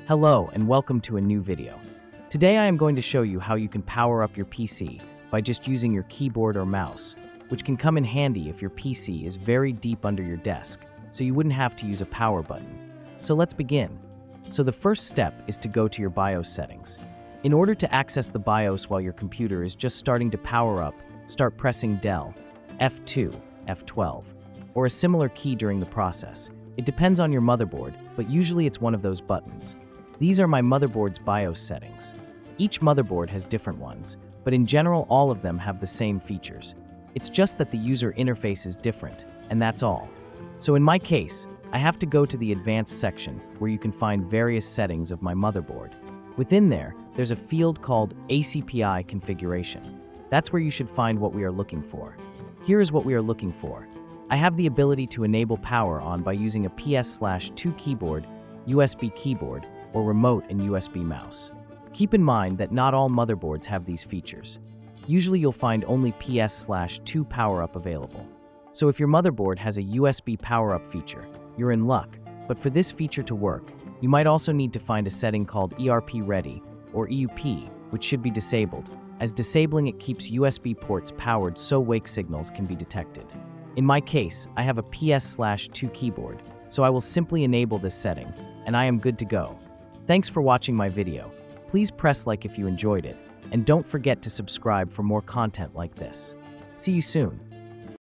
Hello and welcome to a new video. Today I am going to show you how you can power up your PC by just using your keyboard or mouse, which can come in handy if your PC is very deep under your desk, so you wouldn't have to use a power button. So let's begin. So the first step is to go to your BIOS settings. In order to access the BIOS while your computer is just starting to power up, start pressing Del, F2, F12, or a similar key during the process. It depends on your motherboard, but usually it's one of those buttons. These are my motherboard's BIOS settings. Each motherboard has different ones, but in general all of them have the same features. It's just that the user interface is different, and that's all. So in my case, I have to go to the advanced section where you can find various settings of my motherboard. Within there, there's a field called ACPI configuration. That's where you should find what we are looking for. Here is what we are looking for. I have the ability to enable power on by using a PS/2 keyboard, USB keyboard, or remote and USB mouse. Keep in mind that not all motherboards have these features. Usually you'll find only PS/2 power-up available. So if your motherboard has a USB power-up feature, you're in luck. But for this feature to work, you might also need to find a setting called ERP Ready, or EUP, which should be disabled, as disabling it keeps USB ports powered so wake signals can be detected. In my case, I have a PS/2 keyboard, so I will simply enable this setting, and I am good to go. Thanks for watching my video. Please press like if you enjoyed it, and don't forget to subscribe for more content like this. See you soon.